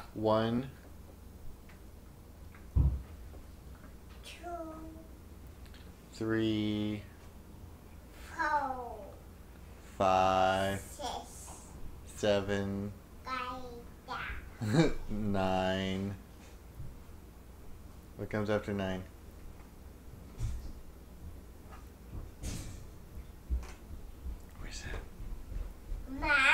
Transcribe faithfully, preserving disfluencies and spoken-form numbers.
One, two, three, four, five, six, seven, eight, nine. What comes after nine? Where's that? nine.